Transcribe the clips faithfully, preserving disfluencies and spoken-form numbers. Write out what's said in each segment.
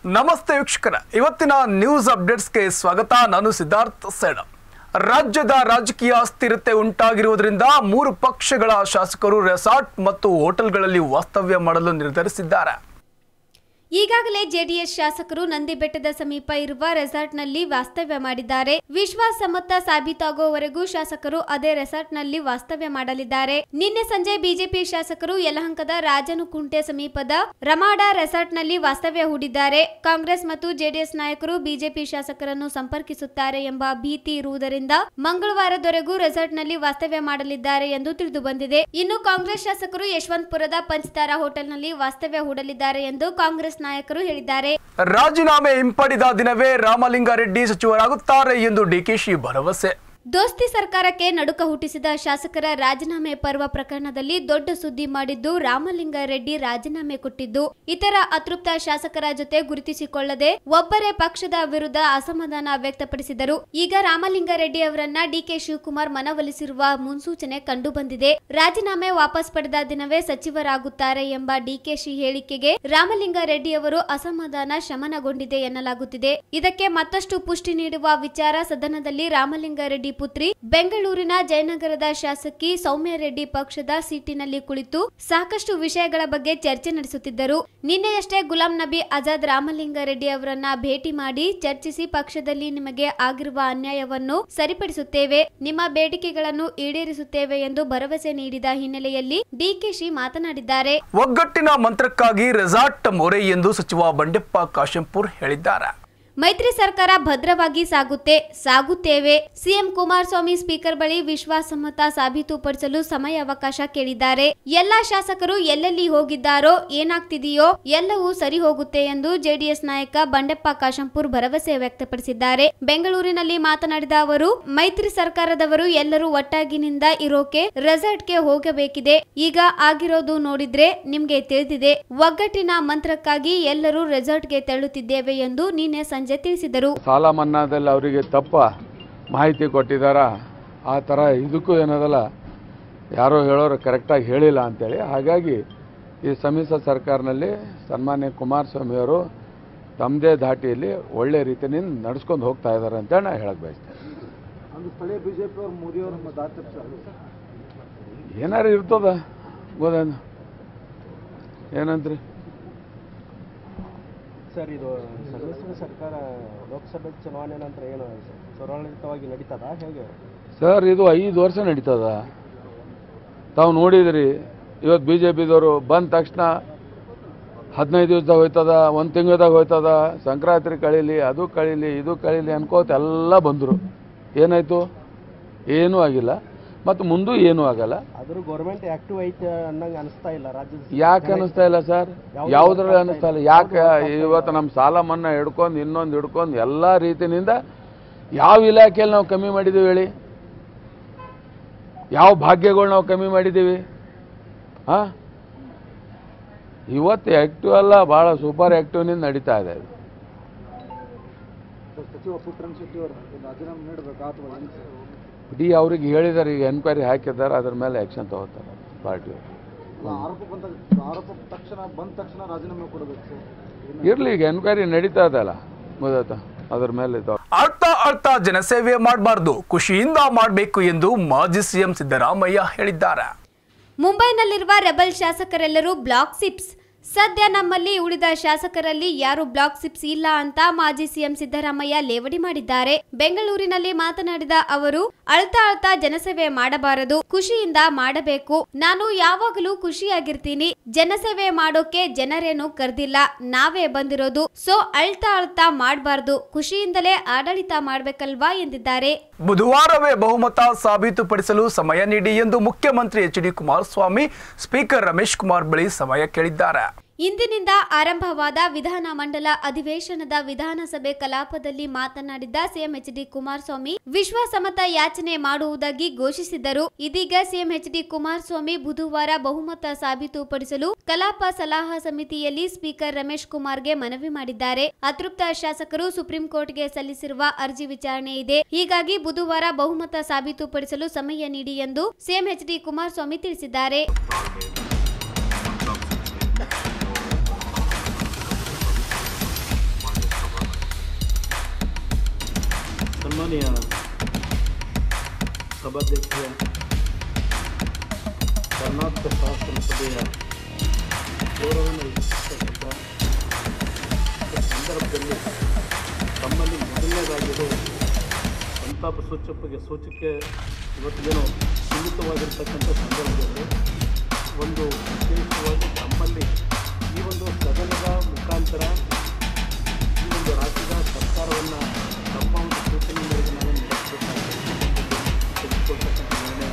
ನಮಸ್ತೆ ವೀಕ್ಷಕರ, ಇವತ್ತಿನ ನ್ಯೂಸ್ ಅಪ್ಡೇಟ್ಸ್ಗೆ ಸ್ವಾಗತ. ನಾನು ಸಿದ್ಧಾರ್ಥ ಸೇಡ. ರಾಜ್ಯದ ರಾಜಕೀಯ ಅಸ್ಥಿರತೆ ಉಂಟಾಗಿರುವುದರಿಂದ ಮೂರು ಪಕ್ಷಗಳ ಶಾಸಕರು ರೆಸಾರ್ಟ್ ಮತ್ತು ಹೋಟೆಲ್ಗಳಲ್ಲಿ ವಾಸ್ತವ್ಯ ಮಾಡಲು ನಿರ್ಧರಿಸಿದ್ದಾರೆ. ಈಗಾಗಲೇ ಜೆಡಿಎಸ್ ಶಾಸಕರು ನಂದಿಬೆಟ್ಟದ ಸಮೀಪ ಇರುವ ರೆಸಾರ್ಟ್ನಲ್ಲಿ ವಾಸ್ತವ್ಯ ಮಾಡಿದ್ದಾರೆ. ವಿಶ್ವಾಸಮತ ಸಾಬೀತಾಗುವವರೆಗೂ ಶಾಸಕರು ಅದೇ ರೆಸಾರ್ಟ್ನಲ್ಲಿ ವಾಸ್ತವ್ಯ ಮಾಡಲಿದ್ದಾರೆ. ನಿನ್ನೆ ಸಂಜೆ ಬಿಜೆಪಿ ಶಾಸಕರು ಯಲಹಂಕದ ರಾಜನಕುಂಟೆ ಸಮೀಪದ ರಮಾಡ ರೆಸಾರ್ಟ್ನಲ್ಲಿ ವಾಸ್ತವ್ಯ ಹೂಡಿದ್ದಾರೆ. ಕಾಂಗ್ರೆಸ್ ಮತ್ತು ಜೆಡಿಎಸ್ ನಾಯಕರು ಬಿಜೆಪಿ ಶಾಸಕರನ್ನು ಸಂಪರ್ಕಿಸುತ್ತಾರೆ ಎಂಬ ಭೀತಿ ಇರುವುದರಿಂದ ಮಂಗಳವಾರದವರೆಗೂ ರೆಸಾರ್ಟ್ನಲ್ಲಿ ವಾಸ್ತವ್ಯ ಮಾಡಲಿದ್ದಾರೆ ಎಂದು ತಿಳಿದು ಬಂದಿದೆ. ಇನ್ನು ಕಾಂಗ್ರೆಸ್ ಶಾಸಕರು ಯಶವಂತಪುರದ ಪಂಚತಾರಾ ಹೋಟೆಲ್ನಲ್ಲಿ ವಾಸ್ತವ್ಯ ಹೂಡಲಿದ್ದಾರೆ ಎಂದು ಕಾಂಗ್ರೆಸ್ ನಾಯಕರು ಹೇಳಿದ್ದಾರೆ. ರಾಜೀನಾಮೆ ಹಿಂಪಡೆದ ದಿನವೇ ರಾಮಲಿಂಗಾರೆಡ್ಡಿ ಸಚಿವರಾಗುತ್ತಾರೆ ಎಂದು ಡಿಕೆಶಿ ಭರವಸೆ. ದೋಸ್ತಿ ಸರ್ಕಾರಕ್ಕೆ ನಡುಕ ಹುಟ್ಟಿಸಿದ ಶಾಸಕರ ರಾಜೀನಾಮೆ ಪರ್ವ ಪ್ರಕರಣದಲ್ಲಿ ದೊಡ್ಡ ಸುದ್ದಿ ಮಾಡಿದ್ದು ರಾಮಲಿಂಗಾರೆಡ್ಡಿ ರಾಜೀನಾಮೆ ಕೊಟ್ಟಿದ್ದು ಇತರ ಅತೃಪ್ತ ಶಾಸಕರ ಜೊತೆ ಗುರುತಿಸಿಕೊಳ್ಳದೆ ಒಬ್ಬರೇ ಪಕ್ಷದ ವಿರುದ್ಧ ಅಸಮಾಧಾನ ವ್ಯಕ್ತಪಡಿಸಿದರು. ಈಗ ರಾಮಲಿಂಗಾರೆಡ್ಡಿ ಅವರನ್ನ ಡಿಕೆ ಶಿವಕುಮಾರ್ ಮನವೊಲಿಸಿರುವ ಮುನ್ಸೂಚನೆ ಕಂಡುಬಂದಿದೆ. ರಾಜೀನಾಮೆ ವಾಪಸ್ ಪಡೆದ ದಿನವೇ ಸಚಿವರಾಗುತ್ತಾರೆ ಎಂಬ ಡಿಕೆಶಿ ಹೇಳಿಕೆಗೆ ರಾಮಲಿಂಗಾರೆಡ್ಡಿ ಅವರು ಅಸಮಾಧಾನ ಶಮನಗೊಂಡಿದೆ ಎನ್ನಲಾಗುತ್ತಿದೆ. ಇದಕ್ಕೆ ಮತ್ತಷ್ಟು ಪುಷ್ಟಿ ನೀಡುವ ವಿಚಾರ ಸದನದಲ್ಲಿ ರಾಮಲಿಂಗಾರೆಡ್ಡಿ ಪುತ್ರಿ ಬೆಂಗಳೂರಿನ ಜಯನಗರದ ಶಾಸಕಿ ಸೌಮ್ಯ ರೆಡ್ಡಿ ಪಕ್ಷದ ಸೀಟಿನಲ್ಲಿ ಕುಳಿತು ಸಾಕಷ್ಟು ವಿಷಯಗಳ ಬಗ್ಗೆ ಚರ್ಚೆ ನಡೆಸುತ್ತಿದ್ದರು. ನಿನ್ನೆಯಷ್ಟೇ ಗುಲಾಂ ನಬಿ ಆಜಾದ್ ರಾಮಲಿಂಗಾರೆಡ್ಡಿ ಅವರನ್ನ ಭೇಟಿ ಮಾಡಿ ಚರ್ಚಿಸಿ ಪಕ್ಷದಲ್ಲಿ ನಿಮಗೆ ಆಗಿರುವ ಅನ್ಯಾಯವನ್ನು ಸರಿಪಡಿಸುತ್ತೇವೆ, ನಿಮ್ಮ ಬೇಡಿಕೆಗಳನ್ನು ಈಡೇರಿಸುತ್ತೇವೆ ಎಂದು ಭರವಸೆ ನೀಡಿದ ಹಿನ್ನೆಲೆಯಲ್ಲಿ ಡಿಕೆಶಿ ಮಾತನಾಡಿದ್ದಾರೆ. ಒಗ್ಗಟ್ಟಿನ ಮಂತ್ರಕ್ಕಾಗಿ ರೆಸಾರ್ಟ್ ಮೊರೆ ಎಂದು ಸಚಿವ ಬಂಡೆಪ್ಪ ಕಾಶೆಂಪುರ್ ಹೇಳಿದ್ದಾರೆ. ಮೈತ್ರಿ ಸರ್ಕಾರ ಭದ್ರವಾಗಿ ಸಾಗುತ್ತೆ ಸಾಗುತ್ತೇವೆ. ಸಿಎಂ ಕುಮಾರಸ್ವಾಮಿ ಸ್ಪೀಕರ್ ಬಳಿ ವಿಶ್ವಾಸಮತ ಸಾಬೀತುಪಡಿಸಲು ಸಮಯಾವಕಾಶ ಕೇಳಿದ್ದಾರೆ. ಎಲ್ಲಾ ಶಾಸಕರು ಎಲ್ಲೆಲ್ಲಿ ಹೋಗಿದ್ದಾರೋ, ಏನಾಗ್ತಿದೆಯೋ ಎಲ್ಲವೂ ಸರಿ ಹೋಗುತ್ತೆ ಎಂದು ಜೆಡಿಎಸ್ ನಾಯಕ ಬಂಡೆಪ್ಪ ಕಾಶೆಂಪುರ್ ಭರವಸೆ ವ್ಯಕ್ತಪಡಿಸಿದ್ದಾರೆ. ಬೆಂಗಳೂರಿನಲ್ಲಿ ಮಾತನಾಡಿದ ಅವರು, ಮೈತ್ರಿ ಸರ್ಕಾರದವರು ಎಲ್ಲರೂ ಒಟ್ಟಾಗಿನಿಂದ ಇರೋಕೆ ರೆಸಾರ್ಟ್ಗೆ ಹೋಗಬೇಕಿದೆ. ಈಗ ಆಗಿರೋದು ನೋಡಿದ್ರೆ ನಿಮ್ಗೆ ತಿಳಿದಿದೆ. ಒಗ್ಗಟ್ಟಿನ ಮಂತ್ರಕ್ಕಾಗಿ ಎಲ್ಲರೂ ರೆಸಾರ್ಟ್ಗೆ ತೆರಳುತ್ತಿದ್ದೇವೆ ಎಂದು ನಿನ್ನೆ ಸಂಜೆ ತಿಳಿಸಿದರು. ಸಾಲ ಮನ್ನಾದಲ್ಲಿ ಅವರಿಗೆ ತಪ್ಪ ಮಾಹಿತಿ ಕೊಟ್ಟಿದ್ದಾರ, ಆ ಥರ ಇದಕ್ಕೂ ಏನದಲ್ಲ ಯಾರೋ ಹೇಳೋರು ಕರೆಕ್ಟಾಗಿ ಹೇಳಿಲ್ಲ ಅಂತೇಳಿ. ಹಾಗಾಗಿ ಈ ಸಮ್ಮಿಶ್ರ ಸರ್ಕಾರದಲ್ಲಿ ಸನ್ಮಾನ್ಯ ಕುಮಾರಸ್ವಾಮಿಯವರು ತಮ್ಮದೇ ಧಾಟಿಯಲ್ಲಿ ಒಳ್ಳೆ ರೀತಿಯಿಂದ ನಡೆಸ್ಕೊಂಡು ಹೋಗ್ತಾ ಇದ್ದಾರೆ ಅಂತೇಳಿ ನಾನು ಹೇಳಕ್ಕೆ ಬಯಸ್ತೇನೆ. ಸ್ಥಳೀಯ ಬಿಜೆಪಿ ಅವರು ಮೋದಿಯವರು ದಾಟಿ ಏನಾರು ಇರ್ತದ ಗೋದೇನು ಏನಂದ್ರಿ ಸರ್, ಇದು ಸಮ್ಮಿಶ್ರ ಸರ್ಕಾರ ಲೋಕಸಭೆ ಚುನಾವಣೆ ನಂತರ ಏನು ಸ್ವರ್ಣಯುತವಾಗಿ ನಡೀತದ ಹೇಗೆ ಸರ್? ಇದು ಐದು ವರ್ಷ ನಡೀತದ. ತಾವು ನೋಡಿದ್ರಿ, ಇವತ್ತು ಬಿ ಜೆ ಪಿದವರು ಬಂದ ತಕ್ಷಣ ಹದಿನೈದು ದಿವಸದಾಗ ಹೋಯ್ತದ, ಒಂದು ತಿಂಗಳದಾಗ ಹೋಯ್ತದ, ಸಂಕ್ರಾಂತಿ ಕಳೀಲಿ, ಅದು ಕಳೀಲಿ, ಇದು ಕಳೀಲಿ ಅನ್ಕೋತ ಎಲ್ಲ ಬಂದರು. ಏನಾಯಿತು? ಏನೂ ಆಗಿಲ್ಲ, ಮತ್ತು ಮುಂದೂ ಏನೂ ಆಗಲ್ಲ. ಆದರೂ ಗೌರ್ಮೆಂಟ್ ಆಕ್ಟಿವ್ ಐತೆ ಅನ್ನಂಗೆ ಅನಿಸ್ತಾ ಇಲ್ಲ ರಾಜ್ಯದ. ಯಾಕೆ ಅನಿಸ್ತಾ ಇಲ್ಲ ಸರ್? ಯಾವುದ್ರಲ್ಲಿ ಅನಿಸ್ತಾ ಇಲ್ಲ? ಯಾಕೆ? ಇವತ್ತು ನಮ್ಮ ಸಾಲ ಮನ್ನಾ ಹಿಡ್ಕೊಂಡು ಇನ್ನೊಂದು ಹಿಡ್ಕೊಂಡು ಎಲ್ಲ ರೀತಿಯಿಂದ ಯಾವ ಇಲಾಖೆಯಲ್ಲಿ ನಾವು ಕಮ್ಮಿ ಮಾಡಿದ್ದೀವಿ ಹೇಳಿ? ಯಾವ ಭಾಗ್ಯಗಳು ನಾವು ಕಮ್ಮಿ ಮಾಡಿದ್ದೀವಿ? ಹಾಂ, ಇವತ್ತು ಆ್ಯಕ್ಟಿವ್ ಅಲ್ಲ, ಭಾಳ ಸೂಪರ್ ಆ್ಯಕ್ಟಿವ್ನಿಂದ ನಡೀತಾ ಇದೆ. ಸಚಿವ ಪುಟ್ಟರಂಗ ಶೆಟ್ಟಿ ಅವರು ರಾಜೀನಾಮೆ ನೀಡಬೇಕಾ ಅಥವಾ ಇಡೀ ಅವ್ರಿಗೆ ಹೇಳಿದ್ದಾರೆ, ಈಗ ಎನ್ಕ್ವೈರಿ ಹಾಕಿದ್ದಾರೆ, ಅದ್ರ ಮೇಲೆ ಆ್ಯಕ್ಷನ್ ತಗೋತಾರೆ ಪಾರ್ಟಿಯವರು. ಆರೋಪ ಬಂದ ಆರೋಪ ತಕ್ಷಣ ಬಂದ ತಕ್ಷಣ ರಾಜೀನಾಮೆ ಕೊಡಬೇಕು. ಇರಲಿ, ಈಗ ಎನ್ಕ್ವೈರಿ ನಡೀತಾ ಇದೆಯಲ್ಲ, ಗೊತ್ತಾಯ್ತಾ, ಅದ್ರ ಮೇಲೆ. ಅಳ್ತಾ ಅಳ್ತಾ ಜನಸೇವೆ ಮಾಡಬಾರ್ದು, ಖುಷಿಯಿಂದ ಮಾಡಬೇಕು ಎಂದು ಮಾಜಿ ಸಿಎಂ ಸಿದ್ದರಾಮಯ್ಯ ಹೇಳಿದ್ದಾರೆ. ಮುಂಬೈನಲ್ಲಿರುವ ರೆಬಲ್ ಶಾಸಕರೆಲ್ಲರೂ ಬ್ಲಾಕ್ ಸಿಪ್ಸ್. ಸದ್ಯ ನಮ್ಮಲ್ಲಿ ಉಳಿದ ಶಾಸಕರಲ್ಲಿ ಯಾರು ಬ್ಲಾಕ್ ಸಿಪ್ಸ್ ಇಲ್ಲ ಅಂತ ಮಾಜಿ ಸಿಎಂ ಸಿದ್ದರಾಮಯ್ಯ ಲೇವಡಿ ಮಾಡಿದ್ದಾರೆ. ಬೆಂಗಳೂರಿನಲ್ಲಿ ಮಾತನಾಡಿದ ಅವರು, ಅಳ್ತಾ ಅಳ್ತಾ ಜನಸೇವೆ ಮಾಡಬಾರದು, ಖುಷಿಯಿಂದ ಮಾಡಬೇಕು. ನಾನು ಯಾವಾಗಲೂ ಖುಷಿಯಾಗಿರ್ತೀನಿ. ಜನಸೇವೆ ಮಾಡೋಕೆ ಜನರೇನು ಕರೆದಿಲ್ಲ, ನಾವೇ ಬಂದಿರೋದು. ಸೊ ಅಳ್ತಾ ಅಳ್ತಾ ಮಾಡಬಾರ್ದು, ಖುಷಿಯಿಂದಲೇ ಆಡಳಿತ ಮಾಡಬೇಕಲ್ವಾ ಎಂದಿದ್ದಾರೆ. ಬುಧವಾರವೇ ಬಹುಮತ ಸಾಬೀತುಪಡಿಸಲು ಸಮಯ ನೀಡಿ ಎಂದು ಮುಖ್ಯಮಂತ್ರಿ H D Kumaraswamy speaker Ramesh Kumar ಬಳಿ ಸಮಯ ಕೇಳಿದ್ದಾರೆ. ಇಂದಿನಿಂದ ಆರಂಭವಾದ ವಿಧಾನ ಮಂಡಲ ಅಧಿವೇಶನದ ವಿಧಾನಸಭೆ ಕಲಾಪದಲ್ಲಿ ಮಾತನಾಡಿದ ಸಿಎಂ ಎಚ್ ಡಿ ಕುಮಾರಸ್ವಾಮಿ ವಿಶ್ವಾಸಮತ ಯಾಚನೆ ಮಾಡುವುದಾಗಿ ಘೋಷಿಸಿದ್ದರು. ಇದೀಗ ಸಿಎಂ ಎಚ್ ಡಿ ಕುಮಾರಸ್ವಾಮಿ ಬುಧವಾರ ಬಹುಮತ ಸಾಬೀತುಪಡಿಸಲು ಕಲಾಪ ಸಲಹಾ ಸಮಿತಿಯಲ್ಲಿ ಸ್ಪೀಕರ್ ರಮೇಶ್ ಕುಮಾರ್ಗೆ ಮನವಿ ಮಾಡಿದ್ದಾರೆ. ಅತೃಪ್ತ ಶಾಸಕರು ಸುಪ್ರೀಂ ಕೋರ್ಟ್ಗೆ ಸಲ್ಲಿಸಿರುವ ಅರ್ಜಿ ವಿಚಾರಣೆ ಇದೆ. ಹೀಗಾಗಿ ಬುಧವಾರ ಬಹುಮತ ಸಾಬೀತುಪಡಿಸಲು ಸಮಯ ನೀಡಿ ಎಂದು ಸಿಎಂ ಎಚ್ ಡಿ ಕುಮಾರಸ್ವಾಮಿ ತಿಳಿಸಿದ್ದಾರೆ. ಸನ್ಮಾನೀಯ ಸಭಾಧ್ಯಕ್ಷ ಕರ್ನಾಟಕ ಶಾಸನ ಸಭೆಯ ಗೌರವವನ್ನು ಹೆಚ್ಚಿಸತಕ್ಕಂಥ ಸಂದರ್ಭದಲ್ಲಿ ತಮ್ಮಲ್ಲಿ ಮೊದಲನೇದಾಗಿರೋ ಸಂತಾಪ ಸೂಚಕಗೆ ಸೂಚಕ್ಕೆ ಇವತ್ತಿಗೇನು ಸೀಮಿತವಾಗಿರ್ತಕ್ಕಂಥ ಸಂದರ್ಭದಲ್ಲಿ ಒಂದು ವಿಶೇಷವಾಗಿ ತಮ್ಮಲ್ಲಿ ಈ ಒಂದು ಸದನದ ಮುಖಾಂತರ ಈ ಒಂದು ರಾಜ್ಯದ ಸರ್ಕಾರವನ್ನು ತಮ್ಮ ಒಂದು ಸೂಚನೆ ಮೇರೆಗೆ ನಾವು ನಡೆಸಬೇಕಾಗಿ ತೆಗೆದುಕೊಳ್ತಕ್ಕಂಥ ನಿರ್ಣಯ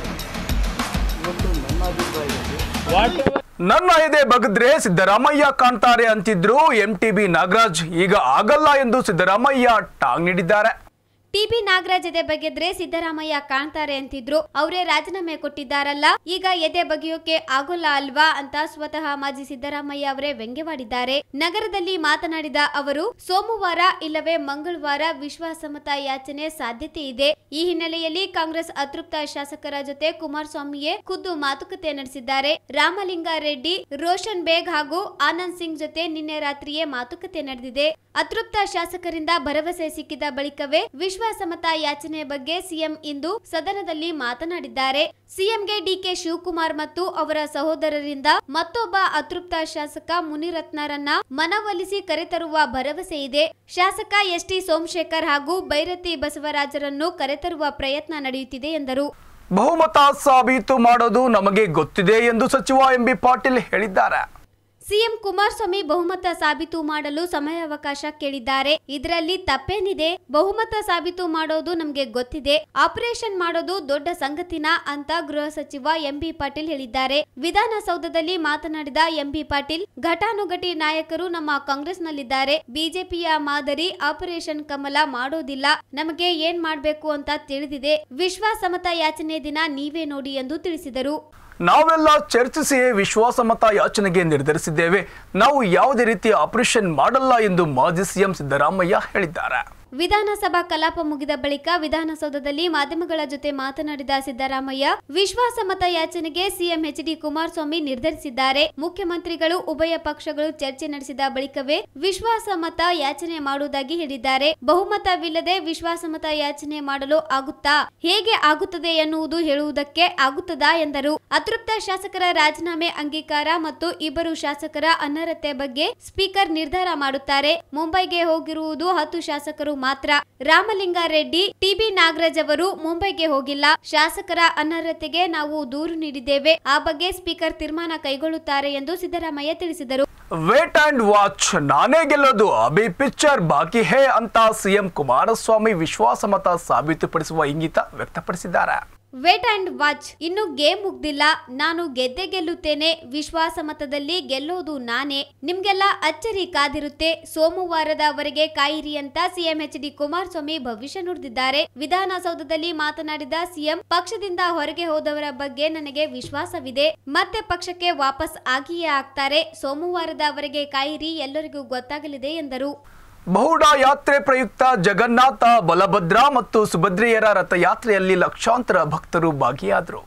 ಇವತ್ತು ನನ್ನ ಅಭಿಪ್ರಾಯದಲ್ಲಿ ನನ್ನ ಎದೆ ಬಗದ್ರೆ ಸಿದ್ದರಾಮಯ್ಯ ಕಾಣ್ತಾರೆ ಅಂತಿದ್ರು ಎಂ ಟಿ ಬಿ ನಾಗರಾಜ್ ಈಗ ಆಗಲ್ಲ ಎಂದು ಸಿದ್ದರಾಮಯ್ಯ ಟಾಂಗ್ ನೀಡಿದ್ದಾರೆ. ಟಿಬಿ ನಾಗರಾಜ್ ಎದೆ ಬಗೆದ್ರೆ ಸಿದ್ದರಾಮಯ್ಯ ಕಾಣ್ತಾರೆ ಅಂತಿದ್ರು, ಅವರೇ ರಾಜೀನಾಮೆ ಕೊಟ್ಟಿದ್ದಾರಲ್ಲ, ಈಗ ಎದೆ ಬಗೆಯೋಕೆ ಆಗೋಲ್ಲ ಅಲ್ವಾ ಅಂತ ಸ್ವತಃ ಮಾಜಿ ಸಿದ್ದರಾಮಯ್ಯ ಅವರೇ ವ್ಯಂಗ್ಯವಾಡಿದ್ದಾರೆ. ನಗರದಲ್ಲಿ ಮಾತನಾಡಿದ ಅವರು, ಸೋಮವಾರ ಇಲ್ಲವೇ ಮಂಗಳವಾರ ವಿಶ್ವಾಸಮತ ಯಾಚನೆ ಸಾಧ್ಯತೆ ಇದೆ. ಈ ಹಿನ್ನೆಲೆಯಲ್ಲಿ ಕಾಂಗ್ರೆಸ್ ಅತೃಪ್ತ ಶಾಸಕರ ಜೊತೆ ಕುಮಾರಸ್ವಾಮಿಯೇ ಖುದ್ದು ಮಾತುಕತೆ ನಡೆಸಿದ್ದಾರೆ. ರಾಮಲಿಂಗಾರೆಡ್ಡಿ, ರೋಷನ್ ಬೇಗ್ ಹಾಗೂ ಆನಂದ್ ಸಿಂಗ್ ಜೊತೆ ನಿನ್ನೆ ರಾತ್ರಿಯೇ ಮಾತುಕತೆ ನಡೆದಿದೆ. ಅತೃಪ್ತ ಶಾಸಕರಿಂದ ಭರವಸೆ ಸಿಕ್ಕಿದ ಬಳಿಕವೇ ವಿಶ್ವಾಸಮತ ಯಾಚನೆ ಬಗ್ಗೆ ಸಿಎಂ ಇಂದು ಸದನದಲ್ಲಿ ಮಾತನಾಡಿದ್ದಾರೆ. ಸಿಎಂಗೆ ಡಿಕೆ ಶಿವಕುಮಾರ್ ಮತ್ತು ಅವರ ಸಹೋದರರಿಂದ ಮತ್ತೊಬ್ಬ ಅತೃಪ್ತ ಶಾಸಕ ಮುನಿರತ್ನರನ್ನ ಮನವೊಲಿಸಿ ಕರೆತರುವ ಭರವಸೆ ಇದೆ. ಶಾಸಕ ಎಸ್ ಟಿ ಸೋಮಶೇಖರ್ ಹಾಗೂ ಬೈರತಿ ಬಸವರಾಜರನ್ನು ಕರೆತರುವ ಪ್ರಯತ್ನ ನಡೆಯುತ್ತಿದೆ ಎಂದರು. ಬಹುಮತ ಸಾಬೀತು ಮಾಡೋದು ನಮಗೆ ಗೊತ್ತಿದೆ ಎಂದು ಸಚಿವ ಎಂ ಬಿ ಪಾಟೀಲ್ ಹೇಳಿದ್ದಾರೆ. ಸಿಎಂ ಕುಮಾರಸ್ವಾಮಿ ಬಹುಮತ ಸಾಬೀತು ಮಾಡಲು ಸಮಯಾವಕಾಶ ಕೇಳಿದ್ದಾರೆ. ಇದರಲ್ಲಿ ತಪ್ಪೇನಿದೆ? ಬಹುಮತ ಸಾಬೀತು ಮಾಡೋದು ನಮಗೆ ಗೊತ್ತಿದೆ, ಆಪರೇಷನ್ ಮಾಡೋದು ದೊಡ್ಡ ಸಂಗತಿನಾ ಅಂತ ಗೃಹ ಸಚಿವ ಎಂ ಬಿ ಪಾಟೀಲ್ ಹೇಳಿದ್ದಾರೆ. ವಿಧಾನಸೌಧದಲ್ಲಿ ಮಾತನಾಡಿದ ಎಂ ಬಿ ಪಾಟೀಲ್, ಘಟಾನುಘಟಿ ನಾಯಕರು ನಮ್ಮ ಕಾಂಗ್ರೆಸ್ನಲ್ಲಿದ್ದಾರೆ. ಬಿಜೆಪಿಯ ಮಾದರಿ ಆಪರೇಷನ್ ಕಮಲ ಮಾಡೋದಿಲ್ಲ. ನಮಗೆ ಏನ್ ಮಾಡ್ಬೇಕು ಅಂತ ತಿಳಿದಿದೆ. ವಿಶ್ವಾಸಮತ ಯಾಚನೆ ದಿನ ನೀವೇ ನೋಡಿ ಎಂದು ತಿಳಿಸಿದರು. ನಾವೆಲ್ಲ ಚರ್ಚಿಸಿಯೇ ವಿಶ್ವಾಸಮತ ಯಾಚನೆಗೆ ನಿರ್ಧರಿಸಿದ್ದೇವೆ. ನಾವು ಯಾವುದೇ ರೀತಿಯ ಆಪರೇಷನ್ ಮಾಡಲ್ಲ ಎಂದು ಮಾಜಿ ಸಿಎಂ ಸಿದ್ದರಾಮಯ್ಯ ಹೇಳಿದ್ದಾರೆ. ವಿಧಾನಸಭಾ ಕಲಾಪ ಮುಗಿದ ಬಳಿಕ ವಿಧಾನಸೌಧದಲ್ಲಿ ಮಾಧ್ಯಮಗಳ ಜೊತೆ ಮಾತನಾಡಿದ ಸಿದ್ದರಾಮಯ್ಯ, ವಿಶ್ವಾಸಮತ ಯಾಚನೆಗೆ ಸಿಎಂ ಎಚ್ ಡಿ ಕುಮಾರಸ್ವಾಮಿ ನಿರ್ಧರಿಸಿದ್ದಾರೆ. ಮುಖ್ಯಮಂತ್ರಿಗಳು ಉಭಯ ಪಕ್ಷಗಳು ಚರ್ಚೆ ನಡೆಸಿದ ಬಳಿಕವೇ ವಿಶ್ವಾಸಮತ ಯಾಚನೆ ಮಾಡುವುದಾಗಿ ಹೇಳಿದ್ದಾರೆ. ಬಹುಮತವಿಲ್ಲದೆ ವಿಶ್ವಾಸಮತ ಯಾಚನೆ ಮಾಡಲು ಆಗುತ್ತಾ? ಹೇಗೆ ಆಗುತ್ತದೆ ಎನ್ನುವುದು ಹೇಳುವುದಕ್ಕೆ ಆಗುತ್ತದಾ ಎಂದರು. ಅತೃಪ್ತ ಶಾಸಕರ ರಾಜೀನಾಮೆ ಅಂಗೀಕಾರ ಮತ್ತು ಇಬ್ಬರು ಶಾಸಕರ ಅನರ್ಹತೆ ಬಗ್ಗೆ ಸ್ಪೀಕರ್ ನಿರ್ಧಾರ ಮಾಡುತ್ತಾರೆ. ಮುಂಬೈಗೆ ಹೋಗಿರುವುದು ಹತ್ತು ಶಾಸಕರು ಮಾತ್ರ. ರಾಮಲಿಂಗಾರೆಡ್ಡಿ, ಟಿಬಿ ನಾಗರಾಜ್ ಅವರು ಮುಂಬೈಗೆ ಹೋಗಿಲ್ಲ. ಶಾಸಕರ ಅನರ್ಹತೆಗೆ ನಾವು ದೂರು ನೀಡಿದ್ದೇವೆ. ಆ ಬಗ್ಗೆ ಸ್ಪೀಕರ್ ತೀರ್ಮಾನ ಕೈಗೊಳ್ಳುತ್ತಾರೆ ಎಂದು ಸಿದ್ದರಾಮಯ್ಯ ತಿಳಿಸಿದರು. ವೇಟ್ ಅಂಡ್ ವಾಚ್, ನಾನೇ ಗೆಲ್ಲೋದು, ಅಭಿ ಪಿಕ್ಚರ್ ಬಾಕಿ ಹೇ ಅಂತ ಸಿಎಂ ಕುಮಾರಸ್ವಾಮಿ ವಿಶ್ವಾಸಮತ ಸಾಬೀತುಪಡಿಸುವ ಇಂಗಿತ ವ್ಯಕ್ತಪಡಿಸಿದ್ದಾರೆ. ವೇಟ್ ಅಂಡ್ ವಾಚ್, ಇನ್ನು ಗೇಮ್ ಮುಗ್ದಿಲ್ಲ, ನಾನು ಗೆದ್ದೆ ಗೆಲ್ಲುತ್ತೇನೆ, ವಿಶ್ವಾಸ ಮತದಲ್ಲಿ ಗೆಲ್ಲೋದು ನಾನೇ, ನಿಮ್ಗೆಲ್ಲ ಅಚ್ಚರಿ ಕಾದಿರುತ್ತೆ, ಸೋಮವಾರದವರೆಗೆ ಕಾಯಿರಿ ಅಂತ ಸಿಎಂ ಎಚ್ ಡಿ ಕುಮಾರಸ್ವಾಮಿ ಭವಿಷ್ಯ ನುಡಿದಿದ್ದಾರೆ. ವಿಧಾನಸೌಧದಲ್ಲಿ ಮಾತನಾಡಿದ ಸಿಎಂ, ಪಕ್ಷದಿಂದ ಹೊರಗೆ ಹೋದವರ ಬಗ್ಗೆ ನನಗೆ ವಿಶ್ವಾಸವಿದೆ, ಮತ್ತೆ ಪಕ್ಷಕ್ಕೆ ವಾಪಸ್ ಆಗಿಯೇ ಆಗ್ತಾರೆ, ಸೋಮವಾರದವರೆಗೆ ಕಾಯಿರಿ, ಎಲ್ಲರಿಗೂ ಗೊತ್ತಾಗಲಿದೆ ಎಂದರು. ಬಹುಡ ಯಾತ್ರೆ ಪ್ರಯುಕ್ತ ಜಗನ್ನಾಥ, ಬಲಭದ್ರ ಮತ್ತು ಸುಭದ್ರೆಯರ ರಥಯಾತ್ರೆಯಲ್ಲಿ ಲಕ್ಷಾಂತರ ಭಕ್ತರು ಭಾಗಿಯಾದರು.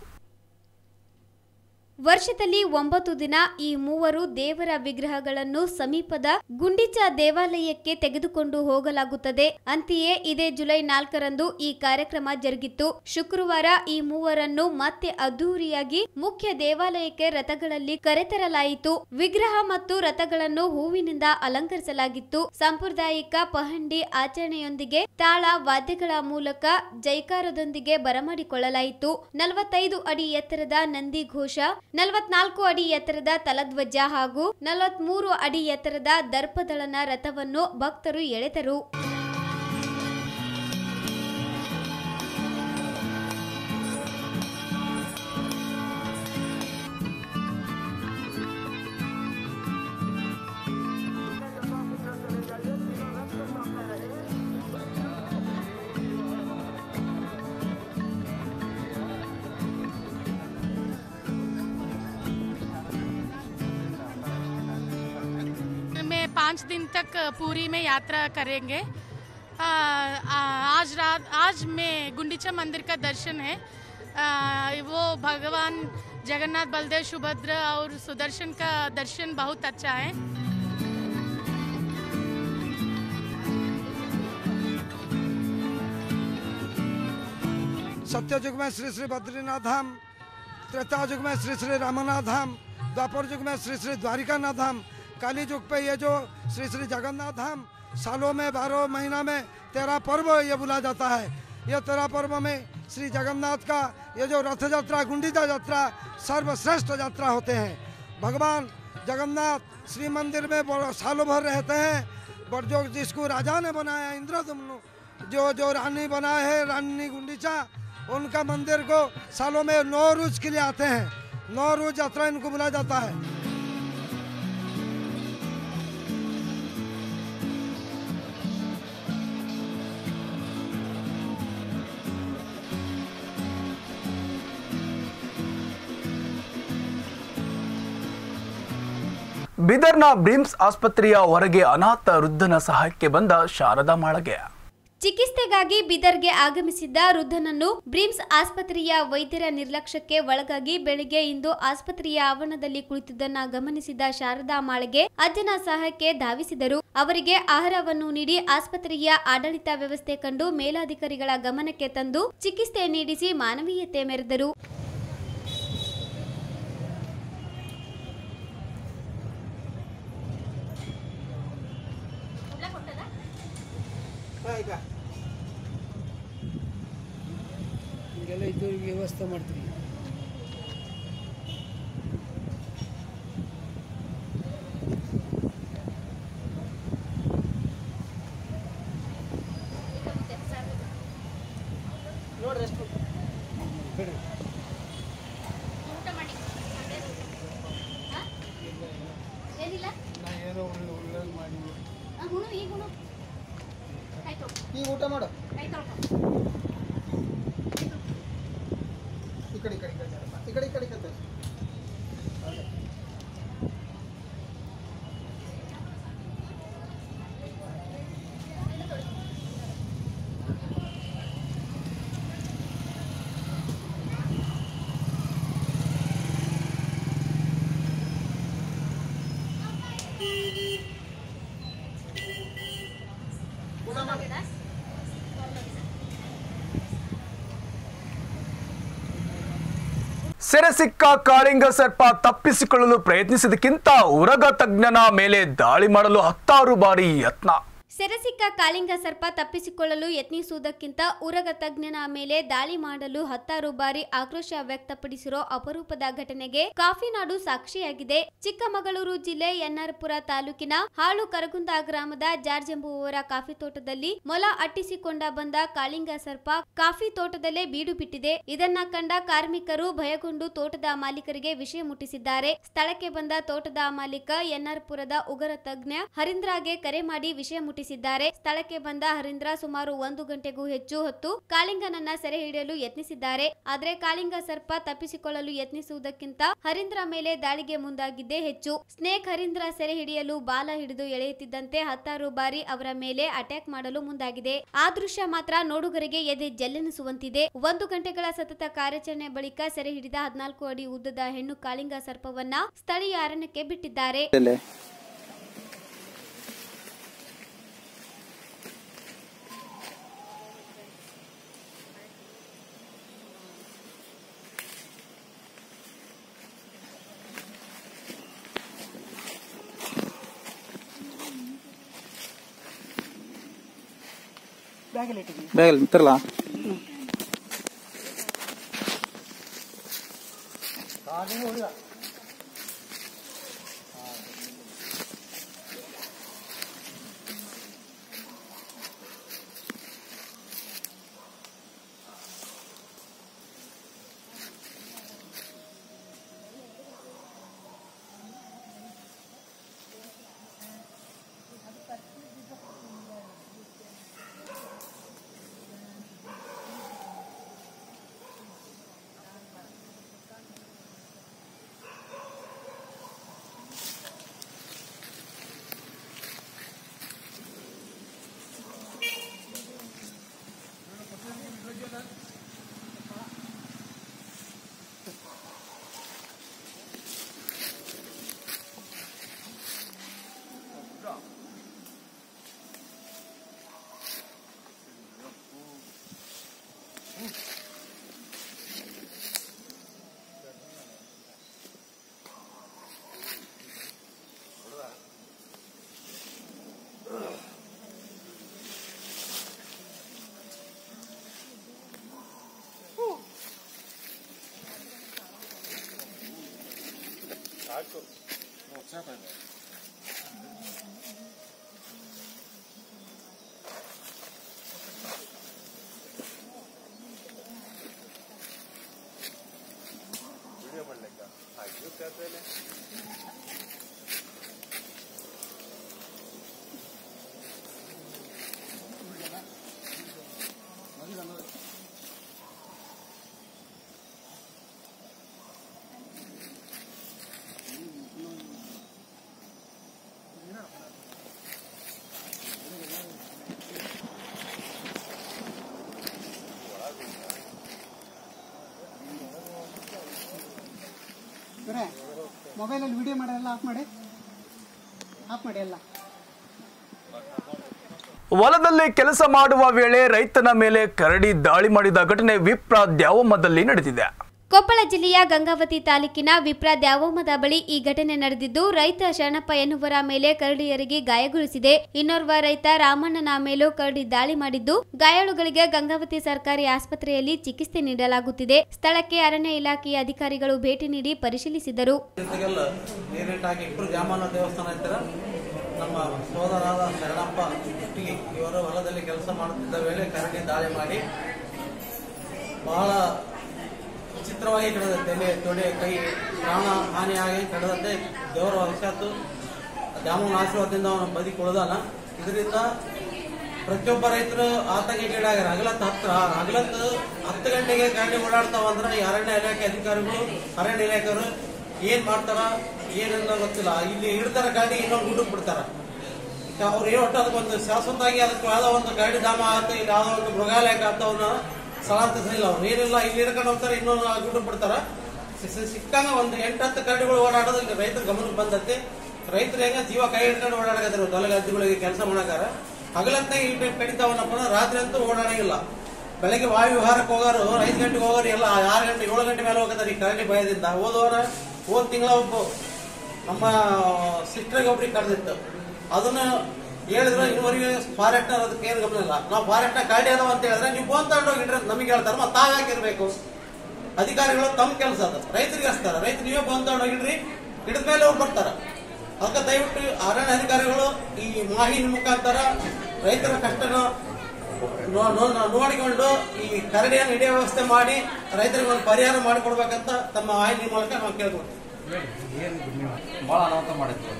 ವರ್ಷದಲ್ಲಿ ಒಂಬತ್ತು ದಿನ ಈ ಮೂವರು ದೇವರ ವಿಗ್ರಹಗಳನ್ನು ಸಮೀಪದ ಗುಂಡಿಚ ದೇವಾಲಯಕ್ಕೆ ತೆಗೆದುಕೊಂಡು ಹೋಗಲಾಗುತ್ತದೆ. ಅಂತೆಯೇ ಇದೇ ಜುಲೈ ನಾಲ್ಕರಂದು ಈ ಕಾರ್ಯಕ್ರಮ ಜರುಗಿತ್ತು. ಶುಕ್ರವಾರ ಈ ಮೂವರನ್ನು ಮತ್ತೆ ಅದ್ದೂರಿಯಾಗಿ ಮುಖ್ಯ ದೇವಾಲಯಕ್ಕೆ ರಥಗಳಲ್ಲಿ ಕರೆತರಲಾಯಿತು. ವಿಗ್ರಹ ಮತ್ತು ರಥಗಳನ್ನು ಹೂವಿನಿಂದ ಅಲಂಕರಿಸಲಾಗಿತ್ತು. ಸಾಂಪ್ರದಾಯಿಕ ಪಹಂಡಿ ಆಚರಣೆಯೊಂದಿಗೆ ತಾಳ ವಾದ್ಯಗಳ ಮೂಲಕ ಜೈಕಾರದೊಂದಿಗೆ ಬರಮಾಡಿಕೊಳ್ಳಲಾಯಿತು. ನಲವತ್ತೈದು ಅಡಿ ಎತ್ತರದ ನಂದಿ ಘೋಷ, ನಲವತ್ನಾಲ್ಕು ಅಡಿ ಎತ್ತರದ ತಲಧ್ವಜ ಹಾಗೂ ನಲವತ್ಮೂರು ಅಡಿ ಎತ್ತರದ ದರ್ಪದಳನ ರಥವನ್ನು ಭಕ್ತರು ಎಳೆದರು. पाँच दिन तक पूरी में यात्रा करेंगे। आ, आ, आज रात आज में गुंडीचा मंदिर का दर्शन है। आ, वो भगवान जगन्नाथ, बलदेव, सुभद्रा और सुदर्शन का दर्शन बहुत अच्छा है। सत्ययुग में श्री श्री बद्रीनाथ धाम, त्रेता युग में श्री श्री रामनाथ धाम, द्वापर युग में श्री श्री द्वारिकानाथ धाम, काली युग पे ये जो श्री श्री जगन्नाथ धाम, सालों में बारह महीना में तेरह पर्व ये बुला जाता है। ये तेरह पर्व में श्री जगन्नाथ का ये जो रथ यात्रा, गुंडीचा यात्रा सर्वश्रेष्ठ यात्रा होते हैं। भगवान जगन्नाथ श्री मंदिर में सालों भर रहते हैं। बट जो जिसको राजा ने बनाया इंद्रदम्नु, जो जो रानी बनाए है रानी गुंडीचा, उनका मंदिर को सालों में नौ रोज के लिए आते हैं। नौ रोज यात्रा इनको बुलाया जाता है। ಬೀದರ್ನ ಬ್ರಿಮ್ಸ್ ಆಸ್ಪತ್ರೆಯ ಹೊರಗೆ ಅನಾಥ ವೃದ್ಧನ ಸಹಾಯಕ್ಕೆ ಬಂದ ಶಾರದಾ ಮಾಳಗೆ. ಚಿಕಿತ್ಸೆಗಾಗಿ ಬೀದರ್ಗೆ ಆಗಮಿಸಿದ್ದ ವೃದ್ಧನನ್ನು ಬ್ರಿಮ್ಸ್ ಆಸ್ಪತ್ರೆಯ ವೈದ್ಯರ ನಿರ್ಲಕ್ಷ್ಯಕ್ಕೆ ಒಳಗಾಗಿ ಬೆಳಿಗ್ಗೆ ಇಂದು ಆಸ್ಪತ್ರೆಯ ಆವರಣದಲ್ಲಿ ಕುಳಿತಿದ್ದನ್ನ ಗಮನಿಸಿದ ಶಾರದಾ ಮಾಳಗೆ ಅಜ್ಜನ ಸಹಾಯಕ್ಕೆ ಧಾವಿಸಿದರು. ಅವರಿಗೆ ಆಹಾರವನ್ನು ನೀಡಿ ಆಸ್ಪತ್ರೆಯ ಆಡಳಿತ ವ್ಯವಸ್ಥೆ ಕಂಡು ಮೇಲಾಧಿಕಾರಿಗಳ ಗಮನಕ್ಕೆ ತಂದು ಚಿಕಿತ್ಸೆ ನೀಡಿಸಿ ಮಾನವೀಯತೆ ಮೆರೆದರು. ಹಿಂಗೆಲ್ಲ ಇದ್ದವ್ರಿಗೆ ವ್ಯವಸ್ಥೆ ಮಾಡ್ತೀವಿ. ನೋಡ್ರಿ ಎಷ್ಟು ಏನಿಲ್ಲ ನಾ ಏನೋ ಒಳ್ಳೆ ಮಾಡಿ ಈಗ ಈಗ ಊಟ ಮಾಡು. ಈ ಕಡೆ ಈ ಕಡೆ ಈ ಕಡೆ ಈ ಕಡೆ ಈ ಕಡೆ ಸೆರೆ ಸಿಕ್ಕ ಕಾಳಿಂಗ ಸರ್ಪ ತಪ್ಪಿಸಿಕೊಳ್ಳಲು ಪ್ರಯತ್ನಿಸಿದಕ್ಕಿಂತ ಉರಗ ತಜ್ಞನ ಮೇಲೆ ದಾಳಿ ಮಾಡಲು ಹತ್ತಾರು ಬಾರಿ ಯತ್ನ. ಸೆರೆಸಿಕ್ಕ ಕಾಳಿಂಗ ಸರ್ಪ ತಪ್ಪಿಸಿಕೊಳ್ಳಲು ಯತ್ನಿಸುವುದಕ್ಕಿಂತ ಉರಗ ತಜ್ಞನ ಮೇಲೆ ದಾಳಿ ಮಾಡಲು ಹತ್ತಾರು ಬಾರಿ ಆಕ್ರೋಶ ವ್ಯಕ್ತಪಡಿಸಿರೋ ಅಪರೂಪದ ಘಟನೆಗೆ ಕಾಫಿನಾಡು ಸಾಕ್ಷಿಯಾಗಿದೆ. ಚಿಕ್ಕಮಗಳೂರು ಜಿಲ್ಲೆ ಎನ್ಆರ್ಪುರ ತಾಲೂಕಿನ ಹಾಳು ಕರಗುಂದ ಗ್ರಾಮದ ಜಾರ್ಜ್ ಎಂಬುವವರ ಕಾಫಿ ತೋಟದಲ್ಲಿ ಮೊಲ ಅಟ್ಟಿಸಿಕೊಂಡ ಬಂದ ಕಾಳಿಂಗ ಸರ್ಪ ಕಾಫಿ ತೋಟದಲ್ಲೇ ಬೀಡು ಬಿಟ್ಟಿದೆ. ಇದನ್ನ ಕಂಡ ಕಾರ್ಮಿಕರು ಭಯಗೊಂಡು ತೋಟದ ಮಾಲೀಕರಿಗೆ ವಿಷಯ ಮುಟ್ಟಿಸಿದ್ದಾರೆ. ಸ್ಥಳಕ್ಕೆ ಬಂದ ತೋಟದ ಮಾಲೀಕ ಎನ್ಆರ್ಪುರದ ಉಗರ ತಜ್ಞ ಹರೀಂದ್ರಗೆ ಕರೆ ಮಾಡಿ ವಿಷಯ ಮುಟ್ಟಿಸಿದ್ದಾರೆ. ಸ್ಥಳಕ್ಕೆ ಬಂದ ಹರೀಂದ್ರ ಸುಮಾರು ಒಂದು ಗಂಟೆಗೂ ಹೆಚ್ಚು ಹೊತ್ತು ಕಾಳಿಂಗನನ್ನ ಸೆರೆ ಹಿಡಿಯಲು ಯತ್ನಿಸಿದ್ದಾರೆ. ಆದರೆ ಕಾಳಿಂಗ ಸರ್ಪ ತಪ್ಪಿಸಿಕೊಳ್ಳಲು ಯತ್ನಿಸುವುದಕ್ಕಿಂತ ಹರೀಂದ್ರ ಮೇಲೆ ದಾಳಿಗೆ ಮುಂದಾಗಿದ್ದೇ ಹೆಚ್ಚು. ಸ್ನೇಕ್ ಹರೀಂದ್ರ ಸೆರೆ ಹಿಡಿಯಲು ಬಾಲ ಹಿಡಿದು ಎಳೆಯುತ್ತಿದ್ದಂತೆ ಹತ್ತಾರು ಬಾರಿ ಅವರ ಮೇಲೆ ಅಟ್ಯಾಕ್ ಮಾಡಲು ಮುಂದಾಗಿದೆ. ಆ ದೃಶ್ಯ ಮಾತ್ರ ನೋಡುಗರಿಗೆ ಎದೆ ಜಲ್ಲೆನಿಸುವಂತಿದೆ. ಒಂದು ಗಂಟೆಗಳ ಸತತ ಕಾರ್ಯಾಚರಣೆ ಬಳಿಕ ಸೆರೆ ಹಿಡಿದ ಹದಿನಾಲ್ಕು ಅಡಿ ಉದ್ದದ ಹೆಣ್ಣು ಕಾಳಿಂಗ ಸರ್ಪವನ್ನ ಸ್ಥಳೀಯ ಅರಣ್ಯಕ್ಕೆ ಬಿಟ್ಟಿದ್ದಾರೆ. ಬ್ಯಾಗಲ್ಲಿ ತರಲ್ಲ ಮೊಬೈಲಲ್ಲಿ ವಿಡಿಯೋ ಮಾಡೋಲ್ಲ ಆಫ್ ಮಾಡಿ ಆಫ್ ಮಾಡಿ ಎಲ್ಲ. ಹೊಲದಲ್ಲಿ ಕೆಲಸ ಮಾಡುವ ವೇಳೆ ರೈತನ ಮೇಲೆ ಕರಡಿ ದಾಳಿ ಮಾಡಿದ ಘಟನೆ ವಿಪ್ರ ದ್ಯಾವಮ್ಮದಲ್ಲಿ ನಡೆದಿದೆ. ಕೊಪ್ಪಳ ಜಿಲ್ಲೆಯ ಗಂಗಾವತಿ ತಾಲೂಕಿನ ವಿಪ್ರ ದ್ಯಾವಮ್ಮದ ಬಳಿ ಈ ಘಟನೆ ನಡೆದಿದ್ದು, ರೈತ ಶರಣಪ್ಪ ಎನ್ನುವರ ಮೇಲೆ ಕರಡಿಯರಿಗೆ ಗಾಯಗೊಳಿಸಿದೆ. ಇನ್ನೋರ್ವ ರೈತ ರಾಮಣ್ಣನ ಮೇಲೂ ಕರಡಿ ದಾಳಿ ಮಾಡಿದ್ದು, ಗಾಯಾಳುಗಳಿಗೆ ಗಂಗಾವತಿ ಸರ್ಕಾರಿ ಆಸ್ಪತ್ರೆಯಲ್ಲಿ ಚಿಕಿತ್ಸೆ ನೀಡಲಾಗುತ್ತಿದೆ. ಸ್ಥಳಕ್ಕೆ ಅರಣ್ಯ ಇಲಾಖೆಯ ಅಧಿಕಾರಿಗಳು ಭೇಟಿ ನೀಡಿ ಪರಿಶೀಲಿಸಿದರು. ನಮ್ಮ ಸೋದರಾದ ಶರಣಪ್ಪ ಇಟ್ಟಿಗೆ ಇವರು ಹೊಲದಲ್ಲಿ ಕೆಲಸ ಮಾಡುತ್ತಿದ್ದ ವೇಳೆ ಕರಡಿ ದಾಳಿ ಮಾಡಿ ಬಹಳ ವಿಚಿತ್ರವಾಗಿ ಕಳೆದ ತಲೆ ತೊಡೆ ಕೈ ಪ್ರಾಣ ಹಾನಿಯಾಗಿ ಕಳೆದಂತೆ ದೇವರ ವಶಾತ್ತು ದ್ಯಾಮನ ಆಶೀರ್ವಾದದಿಂದ ಅವನು ಬದುಕುಳಿದಾನ. ಇದರಿಂದ ಪ್ರತಿಯೊಬ್ಬ ರೈತರು ಆತಂಕಗೀಡಾಗ್ಯಾರ. ಹಗಲತ್ತು ಹತ್ರ ಹಗಲತ್ತು ಹತ್ತು ಗಂಟೆಗೆ ಕರಡಿ ಓಡಾಡ್ತಾವಂದ್ರೆ ಈ ಅರಣ್ಯ ಇಲಾಖೆ ಅಧಿಕಾರಿಗಳು ಅರಣ್ಯ ಇಲಾಖೆಯವರು ಏನ್ ಮಾಡ್ತಾರ ಏನೆಲ್ಲ ಗೊತ್ತಿಲ್ಲ. ಇಲ್ಲಿ ಇಡ್ತಾರ ಗಾಡಿ ಇನ್ನೊಂದು ಗುಡ್ಡಕ್ಕೆ ಬಿಡ್ತಾರ. ಅವ್ರು ಏನು ಒಟ್ಟು ಅದಕ್ಕೊಂದು ಶಾಶ್ವತವಾಗಿ ಅದಕ್ಕೆ ಯಾವುದೋ ಒಂದು ಗಾಡಿ ಧಾಮ ಆತ ಇಲ್ಲಿ ಯಾವುದೋ ಒಂದು ಮೃಗಾಲಯಕ್ಕೆ ಆತವನ್ನ ಸ್ಥಳಾಂತರಿಸಲಿಲ್ಲ. ಅವ್ರು ಏನಿಲ್ಲ ಇಲ್ಲಿ ಹಿಡ್ಕೊಂಡು ಹೋಗ್ತಾರೆ, ಇನ್ನೊಂದು ಗುಡ್ಡಕ್ಕೆ ಬಿಡ್ತಾರ. ಸಿಕ್ಕಂಗ ಒಂದು ಎಂಟು ಹತ್ತು ಕರಡಿಗಳು ಓಡಾಡೋದು ರೈತರ ಗಮನಕ್ಕೆ ಬಂದತ್ತೆ. ರೈತರು ಹೆಂಗ ಜೀವ ಕೈ ಹಿಡ್ಕೊಂಡು ಓಡಾಡಕತ್ತಾರ ಹೊಲಗದ್ದೆಗಳಿಗೆ ಕೆಲಸ ಮಾಡಾಕಾರ. ಹಗಲತ್ತಾಗ ಇಲ್ಲಿ ಕಡಿತಾವನ್ನಪ್ಪ ರಾತ್ರಿ ಅಂತೂ ಓಡಾಡಂಗಿಲ್ಲ. ಬೆಳಗ್ಗೆ ವಾಯು ವಿಹಾರಕ್ಕೆ ಹೋಗೋರು ಐದು ಗಂಟೆಗೆ ಹೋಗೋರು ಎಲ್ಲ ಆರು ಗಂಟೆ ಏಳು ಗಂಟೆ ಮೇಲೆ ಹೋಗ್ತಾರೆ ಈ ಕರಡಿ ಭಯದಿಂದ. ಹೋದವರ ಹೋದ ತಿಂಗಳ ಒಬ್ಬ ನಮ್ಮ ಸಿಸ್ಟರ್ಗೆ ಒಬ್ರಿಗೆ ಕರೆದಿತ್ತು. ಅದನ್ನ ಹೇಳಿದ್ರೆ ಇನ್ನುವರೆಗೆ ಫಾರೆಸ್ಟ್ನರ್ ಅದಕ್ಕೆ ಏನು ಗಮನ ಇಲ್ಲ. ನಾವು ಫಾರೆಸ್ಟ್ನ ಕರಡಿ ಅದಾವ ಅಂತ ಹೇಳಿದ್ರೆ ನೀವು ಫೋನ್ ತಗೊಂಡೋಗಿಡ್ರಿ ಅಂತ ನಮಗೆ ಹೇಳ್ತಾರೆ. ಮತ್ತೆ ತಾವ್ಯಾಕಿರ್ಬೇಕು? ಅಧಿಕಾರಿಗಳು ತಮ್ಮ ಕೆಲಸ ಅದು ರೈತರಿಗೆ ಹಚ್ತಾರ. ರೈತರು ನೀವೇ ಫೋನ್ ತಗೊಂಡೋಗಿಡ್ರಿ, ಹಿಡಿದ ಮೇಲೆ ಅವ್ರು ಬರ್ತಾರ. ಅದಕ್ಕೆ ದಯವಿಟ್ಟು ಅರಣ್ಯ ಅಧಿಕಾರಿಗಳು ಈ ಮಾಹಿತಿ ಮುಖಾಂತರ ರೈತರ ಕಷ್ಟನ ನೋಡಿಕೊಂಡು ಈ ಕರಡಿಯನ್ನು ಹಿಡಿಯೋ ವ್ಯವಸ್ಥೆ ಮಾಡಿ ರೈತರಿಗೆ ಒಂದು ಪರಿಹಾರ ಮಾಡಿಕೊಡ್ಬೇಕಂತ ತಮ್ಮ ವಾಹಿನಿ ಮೂಲಕ ನಾವು ಕೇಳ್ಕೊಡ್ತೀವಿ. ಬಹಳ ಅನಾಹುತ ಮಾಡಿದ್ವಿ.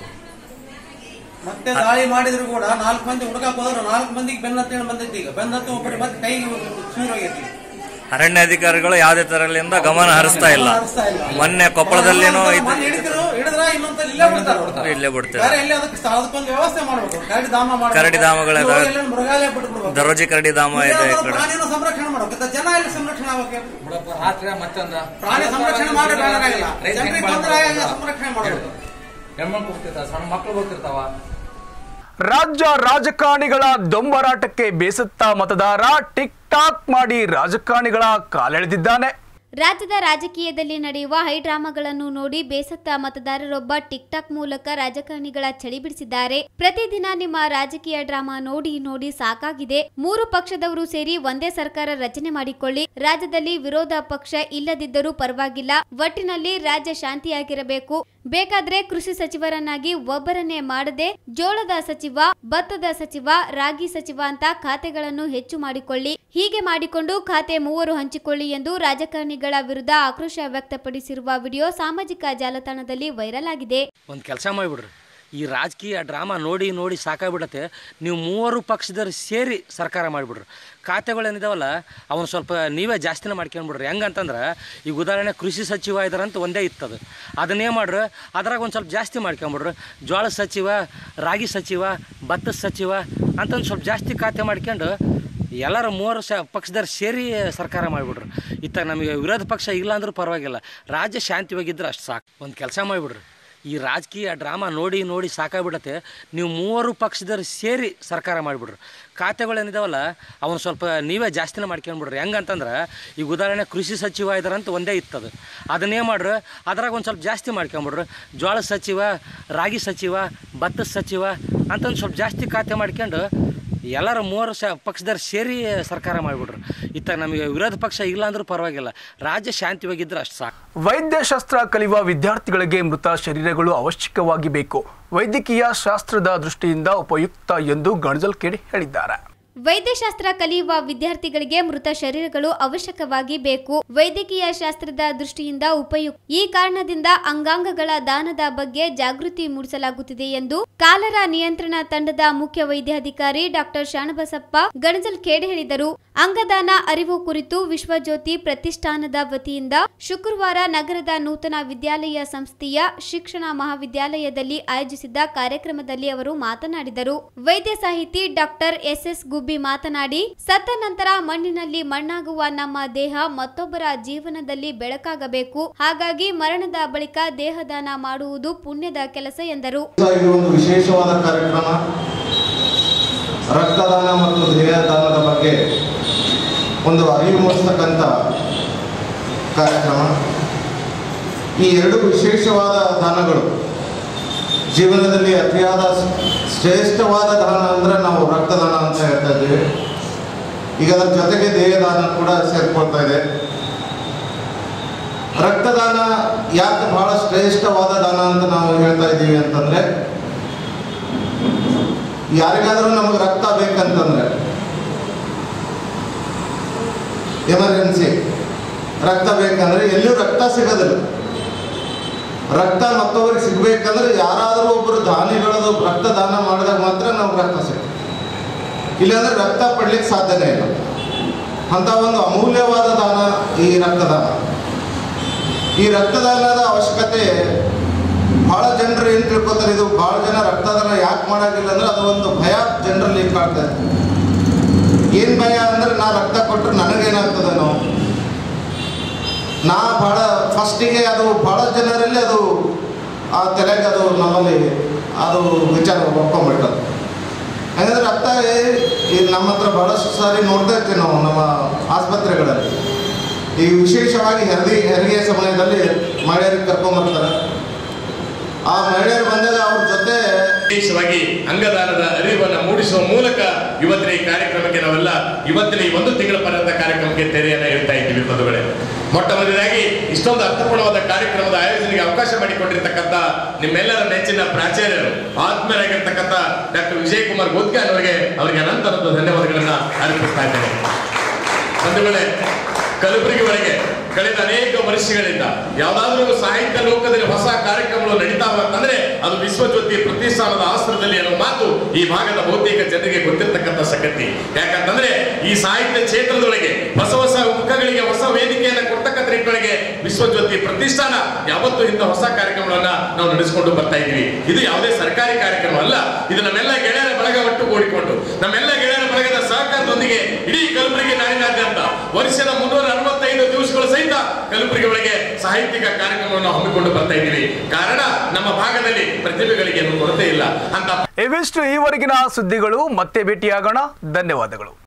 ಮತ್ತೆ ದಾಳಿ ಮಾಡಿದ್ರು ಕೂಡ ನಾಲ್ಕು ಮಂದಿ ಹುಡುಕಕ್ಕೆ ಹೋದ್ರು. ನಾಲ್ಕು ಮಂದಿಗೆ ಬೆನ್ನತ್ತೇಳಿ ಬಂದೈತಿ. ಈಗ ಬೆನ್ನತ್ತು ಒಬ್ಬರಿಗೆ ಮತ್ತೆ ಕೈ ಚೂರೋಗೈತಿ. ಅರಣ್ಯ ಅಧಿಕಾರಿಗಳು ಯಾವುದೇ ತರಲಿಂದ ಗಮನ ಹರಿಸ್ತಾ ಇಲ್ಲ. ಮೊನ್ನೆ ಕೊಪ್ಪಳದಲ್ಲೇನೋ ಹಿಡಿದ್ರು ಹಿಡಿದ್ರ ಇನ್ನೊಂದು ಇಲ್ಲೇ ಬಿಡ್ತಾರೆ, ಇಲ್ಲೇ ಬಿಡ್ತಾರೆ. ಅದಕ್ಕೊಂದು ವ್ಯವಸ್ಥೆ ಮಾಡಬೇಕು. ಕರಡಿ ಧಾಮ ಕರಡಿ ಧಾಮಗಳ ಮೃಗಾಲಯ ಬಿಟ್ಬಿಡ್ಬೇಕು. ದರೋಜಿ ಕರಡಿ ಧಾಮ ಇದೆ. ಪ್ರಾಣಿನ ಸಂರಕ್ಷಣೆ ಮಾಡ್ಬೇಕು. ಜನ ಇಲ್ಲಿ ಸಂರಕ್ಷಣೆ ಆಗ್ಬೇಕು. ರಾತ್ರಿ ಮತ್ತೊಂದ ಪ್ರಾಣಿ ಸಂರಕ್ಷಣೆ ಮಾಡೋಕ್ಕಾಗಲ್ಲ. ಜನರಿಗೆ ತೊಂದರೆ ಆಗಿ ಸಂರಕ್ಷಣೆ ಮಾಡಬೇಕು. ಹೆಣ್ಮಕ್ಳು ಹೋಗ್ತಿರ್ತಾವ, ಸಣ್ಣ ಮಕ್ಕಳು ಹೋಗ್ತಿರ್ತಾವ. ರಾಜ್ಯ ರಾಜಕಾರಣಿಗಳ ದೊಂಬರಾಟಕ್ಕೆ ಬೇಸತ್ತ ಮತದಾರ ಟಿಕ್ ಟಾಕ್ ಮಾಡಿ ರಾಜಕಾರಣಿಗಳ ಕಾಲೆಳೆದಿದ್ದಾನೆ. ರಾಜ್ಯದ ರಾಜಕೀಯದಲ್ಲಿ ನಡೆಯುವ ಹೈಡ್ರಾಮಾಗಳನ್ನು ನೋಡಿ ಬೇಸತ್ತ ಮತದಾರರೊಬ್ಬ ಟಿಕ್ ಟಾಕ್ ಮೂಲಕ ರಾಜಕಾರಣಿಗಳ ಚಳಿ ಬಿಡಿಸಿದ್ದಾರೆ. ಪ್ರತಿದಿನ ನಿಮ್ಮ ರಾಜಕೀಯ ಡ್ರಾಮಾ ನೋಡಿ ನೋಡಿ ಸಾಕಾಗಿದೆ. ಮೂರು ಪಕ್ಷದವರು ಸೇರಿ ಒಂದೇ ಸರ್ಕಾರ ರಚನೆ ಮಾಡಿಕೊಳ್ಳಿ. ರಾಜ್ಯದಲ್ಲಿ ವಿರೋಧ ಪಕ್ಷ ಇಲ್ಲದಿದ್ದರೂ ಪರವಾಗಿಲ್ಲ. ಒಟ್ಟಿನಲ್ಲಿ ರಾಜ್ಯ ಶಾಂತಿಯಾಗಿರಬೇಕು. ಬೇಕಾದ್ರೆ ಕೃಷಿ ಸಚಿವರನ್ನಾಗಿ ಒಬ್ಬರನ್ನೇ ಮಾಡದೆ ಜೋಳದ ಸಚಿವ, ಭತ್ತದ ಸಚಿವ, ರಾಗಿ ಸಚಿವ ಅಂತ ಖಾತೆಗಳನ್ನು ಹೆಚ್ಚು ಮಾಡಿಕೊಳ್ಳಿ. ಹೀಗೆ ಮಾಡಿಕೊಂಡು ಖಾತೆ ಮೂವರು ಹಂಚಿಕೊಳ್ಳಿ ಎಂದು ರಾಜಕಾರಣಿಗಳ ವಿರುದ್ಧ ಆಕ್ರೋಶ ವ್ಯಕ್ತಪಡಿಸಿರುವ ವಿಡಿಯೋ ಸಾಮಾಜಿಕ ಜಾಲತಾಣದಲ್ಲಿ ವೈರಲ್ ಆಗಿದೆ. ಒಂದು ಕೆಲಸ ಮಾಡಿಬಿಡ್ರಿ, ಈ ರಾಜಕೀಯ ಡ್ರಾಮಾ ನೋಡಿ ನೋಡಿ ಸಾಕಾಗ್ಬಿಡತ್ತೆ. ನೀವು ಮೂವರು ಪಕ್ಷದವ್ರು ಸೇರಿ ಸರ್ಕಾರ ಮಾಡಿಬಿಡ್ರಿ. ಖಾತೆಗಳೇನಿದಾವಲ್ಲ ಅವನು ಸ್ವಲ್ಪ ನೀವೇ ಜಾಸ್ತಿನೇ ಮಾಡ್ಕೊಂಡ್ಬಿಡ್ರಿ. ಹೆಂಗಂತಂದ್ರೆ ಈಗ ಉದಾಹರಣೆ ಕೃಷಿ ಸಚಿವ ಇದಾರಂತ ಒಂದೇ ಇತ್ತದು, ಅದನ್ನೇ ಮಾಡ್ರಿ ಅದ್ರಾಗ ಒಂದು ಸ್ವಲ್ಪ ಜಾಸ್ತಿ ಮಾಡ್ಕೊಂಬಿಡ್ರಿ. ಜೋಳದ ಸಚಿವ, ರಾಗಿ ಸಚಿವ, ಭತ್ತದ ಸಚಿವ ಅಂತಂದು ಸ್ವಲ್ಪ ಜಾಸ್ತಿ ಖಾತೆ ಮಾಡ್ಕೊಂಡು ಎಲ್ಲರೂ ಮೂವರು ಸ ಪಕ್ಷದವ್ರು ಸೇರಿ ಸರ್ಕಾರ ಮಾಡಿಬಿಡ್ರಿ. ಇತ್ತ ನಮಗೆ ವಿರೋಧ ಪಕ್ಷ ಇಲ್ಲ ಅಂದ್ರೂ ಪರವಾಗಿಲ್ಲ, ರಾಜ್ಯ ಶಾಂತಿವಾಗಿದ್ದರೆ ಅಷ್ಟು ಸಾಕು. ಒಂದು ಕೆಲಸ ಮಾಡಿಬಿಡ್ರಿ, ಈ ರಾಜಕೀಯ ಡ್ರಾಮಾ ನೋಡಿ ನೋಡಿ ಸಾಕಾಗ್ಬಿಡತ್ತೆ. ನೀವು ಮೂವರು ಪಕ್ಷದವ್ರು ಸೇರಿ ಸರ್ಕಾರ ಮಾಡಿಬಿಡ್ರಿ. ಖಾತೆಗಳೇನಿದಾವಲ್ಲ ಅವನು ಸ್ವಲ್ಪ ನೀವೇ ಜಾಸ್ತಿನೇ ಮಾಡ್ಕೊಂಡ್ಬಿಡ್ರಿ. ಹೆಂಗಂತಂದ್ರೆ ಈಗ ಉದಾಹರಣೆ ಕೃಷಿ ಸಚಿವ ಇದಾರಂತ ಒಂದೇ ಇತ್ತದು, ಅದನ್ನೇ ಮಾಡ್ರಿ ಅದ್ರಾಗ ಒಂದು ಸ್ವಲ್ಪ ಜಾಸ್ತಿ ಮಾಡ್ಕೊಂಬಿಡ್ರಿ. ಜೋಳದ ಸಚಿವ, ರಾಗಿ ಸಚಿವ, ಭತ್ತದ ಸಚಿವ ಅಂತಂದು ಸ್ವಲ್ಪ ಜಾಸ್ತಿ ಖಾತೆ ಮಾಡ್ಕೊಂಡು ಎಲ್ಲರೂ ಮೂವರು ಶ ಪಕ್ಷದವ್ರು ಸೇರಿ ಸರ್ಕಾರ ಮಾಡಿಬಿಟ್ರು. ಇತ್ತ ನಮಗೆ ವಿರೋಧ ಪಕ್ಷ ಇಲ್ಲ ಅಂದ್ರೂ ಪರವಾಗಿಲ್ಲ, ರಾಜ್ಯ ಶಾಂತಿವಾಗಿದ್ದರೆ ಅಷ್ಟು ಸಾಕು. ವೈದ್ಯಶಾಸ್ತ್ರ ಕಲಿಯುವ ವಿದ್ಯಾರ್ಥಿಗಳಿಗೆ ಮೃತ ಶರೀರಗಳು ಅವಶ್ಯಕವಾಗಿ ಬೇಕು. ವೈದ್ಯಕೀಯ ಶಾಸ್ತ್ರದ ದೃಷ್ಟಿಯಿಂದ ಉಪಯುಕ್ತ ಎಂದು ಗಣಜಲ್ ಕೇಡಿ ಹೇಳಿದ್ದಾರೆ. ವೈದ್ಯಶಾಸ್ತ್ರ ಕಲಿಯುವ ವಿದ್ಯಾರ್ಥಿಗಳಿಗೆ ಮೃತ ಶರೀರಗಳು ಅವಶ್ಯಕವಾಗಿ ಬೇಕು. ವೈದ್ಯಕೀಯ ಶಾಸ್ತ್ರದ ದೃಷ್ಟಿಯಿಂದ ಉಪಯುಕ್ತ. ಈ ಕಾರಣದಿಂದ ಅಂಗಾಂಗಗಳ ದಾನದ ಬಗ್ಗೆ ಜಾಗೃತಿ ಮೂಡಿಸಲಾಗುತ್ತಿದೆ ಎಂದು ಕಾಲರ ನಿಯಂತ್ರಣ ತಂಡದ ಮುಖ್ಯ ವೈದ್ಯಾಧಿಕಾರಿ ಡಾಕ್ಟರ್ ಶಾಣಬಸಪ್ಪ ಗಣಜಲ್ ಖೇಡ್ ಹೇಳಿದರು. ಅಂಗದಾನ ಅರಿವು ಕುರಿತು ವಿಶ್ವಜ್ಯೋತಿ ಪ್ರತಿಷ್ಠಾನದ ವತಿಯಿಂದ ಶುಕ್ರವಾರ ನಗರದ ನೂತನ ವಿದ್ಯಾಲಯ ಸಂಸ್ಥೆಯ ಶಿಕ್ಷಣ ಮಹಾವಿದ್ಯಾಲಯದಲ್ಲಿ ಆಯೋಜಿಸಿದ್ದ ಕಾರ್ಯಕ್ರಮದಲ್ಲಿ ಅವರು ಮಾತನಾಡಿದರು. ವೈದ್ಯ ಸಾಹಿತಿ ಡಾಕ್ಟರ್ ಎಸ್ ಎಸ್ ಗುಬ್ಬಿ ಮಾತನಾಡಿ, ಸತ್ತ ನಂತರ ಮಣ್ಣಿನಲ್ಲಿ ಮಣ್ಣಾಗುವ ನಮ್ಮ ದೇಹ ಮತ್ತೊಬ್ಬರ ಜೀವನದಲ್ಲಿ ಬೆಳಕಾಗಬೇಕು. ಹಾಗಾಗಿ ಮರಣದ ಬಳಿಕ ದೇಹದಾನ ಮಾಡುವುದು ಪುಣ್ಯದ ಕೆಲಸ ಎಂದರು. ಒಂದು ವಿಶೇಷವಾದ ಕಾರ್ಯಕ್ರಮ ರಕ್ತದಾನ ಮತ್ತು ದೇಹದಾನದ ಬಗ್ಗೆ ಒಂದು ಅರಿವು ಮೂಡಿಸ್ತಕ್ಕಂಥ ಕಾರ್ಯಕ್ರಮ. ಈ ಎರಡು ವಿಶೇಷವಾದ ದಾನಗಳು ಜೀವನದಲ್ಲಿ ಅತಿಯಾದ ಶ್ರೇಷ್ಠವಾದ ದಾನ ಅಂದರೆ ನಾವು ರಕ್ತದಾನ ಅಂತ ಹೇಳ್ತಾ ಇದ್ದೀವಿ. ಈಗ ಅದರ ಜೊತೆಗೆ ದೇಹದಾನ ಕೂಡ ಸೇರ್ಕೊಳ್ತಾ ಇದೆ. ರಕ್ತದಾನ ಯಾಕೆ ಬಹಳ ಶ್ರೇಷ್ಠವಾದ ದಾನ ಅಂತ ನಾವು ಹೇಳ್ತಾ ಇದ್ದೀವಿ ಅಂತಂದ್ರೆ, ಯಾರಿಗಾದರೂ ನಮಗೆ ರಕ್ತ ಬೇಕಂತಂದ್ರೆ ಎಮರ್ಜೆನ್ಸಿ ರಕ್ತ ಬೇಕಂದ್ರೆ ಎಲ್ಲೂ ರಕ್ತ ಸಿಗೋದಿಲ್ಲ. ರಕ್ತ ಮತ್ತೊಬ್ಬರಿಗೆ ಸಿಗ್ಬೇಕಂದ್ರೆ ಯಾರಾದರೂ ಒಬ್ಬರು ದಾನಿಗಳದು ರಕ್ತದಾನ ಮಾಡಿದಾಗ ಮಾತ್ರ ನಮ್ಗೆ ರಕ್ತ ಸಿಗ್ತದೆ. ಇಲ್ಲಾಂದ್ರೆ ರಕ್ತ ಪಡ್ಲಿಕ್ಕೆ ಸಾಧ್ಯನೇ ಇಲ್ಲ. ಅಂತ ಒಂದು ಅಮೂಲ್ಯವಾದ ದಾನ ಈ ರಕ್ತದಾನ. ಈ ರಕ್ತದಾನದ ಅವಶ್ಯಕತೆ ಬಹಳ ಜನರು ಏನು ತಿಳ್ಕೊತಾರೆ, ಇದು ಬಹಳ ಜನ ರಕ್ತದಾನ ಯಾಕೆ ಮಾಡೋದಿಲ್ಲ ಅಂದ್ರೆ ಅದು ಒಂದು ಭಯ ಜನರಲ್ಲಿ ಕಾಡ್ತಾ ಇದೆ. ಏನು ಭಯ ಅಂದ್ರೆ ನಾ ರಕ್ತ ಕೊಟ್ಟರೆ ನನಗೇನಾಗ್ತದೇನೋ, ನಾ ಭಾಳ ಫಸ್ಟಿಗೆ ಅದು ಭಾಳ ಜನರಲ್ಲಿ ಅದು ಆ ತಲೆಗೆ ಅದು ನಮ್ಮಲ್ಲಿ ಅದು ವಿಚಾರ ಒಪ್ಕೊಂಡ್ಬಿಟ್ಟದು. ಹಾಗಂದ್ರೆ ರಕ್ತ ಈ ನಮ್ಮ ಹತ್ರ ಭಾಳಷ್ಟು ಸಾರಿ ನೋಡ್ತಾ ಇರ್ತೀವಿ ನಾವು ನಮ್ಮ ಆಸ್ಪತ್ರೆಗಳಲ್ಲಿ. ಈ ವಿಶೇಷವಾಗಿ ಹೆರಿಗೆ ಹೆರಿಗೆ ಸಮಯದಲ್ಲಿ ಮಹಿಳೆಯರಿಗೆ ಕರ್ಕೊಂಬರ್ತಾರೆ. ಆ ಮಹಿಳೆಯರು ಬಂದಾಗ ಅವ್ರ ಜೊತೆ ವಿಶೇಷವಾಗಿ ಅಂಗದಾನದ ಅರಿವನ್ನು ಮೂಡಿಸುವ ಮೂಲಕ ಇವತ್ತಿನ ಈ ಕಾರ್ಯಕ್ರಮಕ್ಕೆ ನಾವೆಲ್ಲ ಇವತ್ತಿನ ಈ ಒಂದು ತಿಂಗಳ ಪರ್ಯಂತ ಕಾರ್ಯಕ್ರಮಕ್ಕೆ ತೆರೆಯನ್ನು ಇಡ್ತಾ ಇದ್ದೀವಿ ಬಂಧುಗಳೇ. ಮೊಟ್ಟ ಮೊದಲಾಗಿ ಇಷ್ಟೊಂದು ಅರ್ಥಪೂರ್ಣವಾದ ಕಾರ್ಯಕ್ರಮದ ಆಯೋಜನೆಗೆ ಅವಕಾಶ ಮಾಡಿಕೊಂಡಿರ್ತಕ್ಕಂಥ ನಿಮ್ಮೆಲ್ಲರ ನೆಚ್ಚಿನ ಪ್ರಾಚಾರ್ಯರು ಆತ್ಮೀಯರಾಗಿರ್ತಕ್ಕಂಥ ಡಾಕ್ಟರ್ ವಿಜಯ್ ಕುಮಾರ್ ಗೋದ್ಕಾನ್ ಅವರಿಗೆ ಅವರಿಗೆ ಅನಂತರದ ಧನ್ಯವಾದಗಳನ್ನ ಅರ್ಪಿಸ್ತಾ ಇದ್ದೇನೆ. ಬಂಧುಗಳೇ, ಕಲಬುರಗಿ ಒಳಗೆ ಕಳೆದ ಅನೇಕ ವರ್ಷಗಳಿಂದ ಯಾವುದಾದ್ರೂ ಸಾಹಿತ್ಯ ಲೋಕದಲ್ಲಿ ಹೊಸ ಕಾರ್ಯಕ್ರಮಗಳು ನಡೀತಾ ಅಂತಂದ್ರೆ ಅದು ವಿಶ್ವಜ್ಯೋತಿ ಪ್ರತಿಷ್ಠಾನದ ಆಶ್ರಯದಲ್ಲಿ ಅನ್ನೋ ಮಾತು ಈ ಭಾಗದ ಬಹುತೇಕ ಜನರಿಗೆ ಗೊತ್ತಿರತಕ್ಕಂಥ ಸಂಗತಿ. ಯಾಕಂತಂದ್ರೆ ಈ ಸಾಹಿತ್ಯ ಕ್ಷೇತ್ರದೊಳಗೆ ಹೊಸ ಹೊಸ ಮುಖಗಳಿಗೆ ಹೊಸ ವೇದಿಕೆಯನ್ನು ಕೊಡ್ತಕ್ಕಂಥ ನಿಟ್ಟಿನೊಳಗೆ ವಿಶ್ವಜ್ಯೋತಿ ಪ್ರತಿಷ್ಠಾನ ಯಾವತ್ತೂ ಇಂಥ ಹೊಸ ಕಾರ್ಯಕ್ರಮಗಳನ್ನ ನಾವು ನಡೆಸಿಕೊಂಡು ಬರ್ತಾ ಇದ್ದೀವಿ. ಇದು ಯಾವುದೇ ಸರ್ಕಾರಿ ಕಾರ್ಯಕ್ರಮ ಅಲ್ಲ. ಇದು ನಮ್ಮೆಲ್ಲ ಗೆಳೆಯರ ಬಳಗ ಒಟ್ಟುಗೂಡಿಕೊಂಡು ನಮ್ಮೆಲ್ಲ ಗೆಳೆಯರ ಬಳಗದ ಸಹಕಾರದೊಂದಿಗೆ ಇಡೀ ಕಲಬುರಗಿ ನಾಡಿನಾದ್ಯಂತ ವರ್ಷದ ಮುನ್ನೂರ ಅರವತ್ತೈದು ದಿವಸಗಳ ಸಹಿತ ಕಲಬುರಗಿ ಒಳಗೆ ಸಾಹಿತ್ಯಿಕ ಕಾರ್ಯಕ್ರಮವನ್ನು ಹಮ್ಮಿಕೊಂಡು ಬರ್ತಾ ಇದ್ದೀವಿ. ಕಾರಣ ನಮ್ಮ ಭಾಗದಲ್ಲಿ ಪ್ರತಿಭೆಗಳಿಗೆ ಏನು ಕೊರತೆ ಇಲ್ಲ ಅಂತ. ಇವಿಷ್ಟು ಈವರೆಗಿನ ಸುದ್ದಿಗಳು. ಮತ್ತೆ ಭೇಟಿಯಾಗೋಣ. ಧನ್ಯವಾದಗಳು.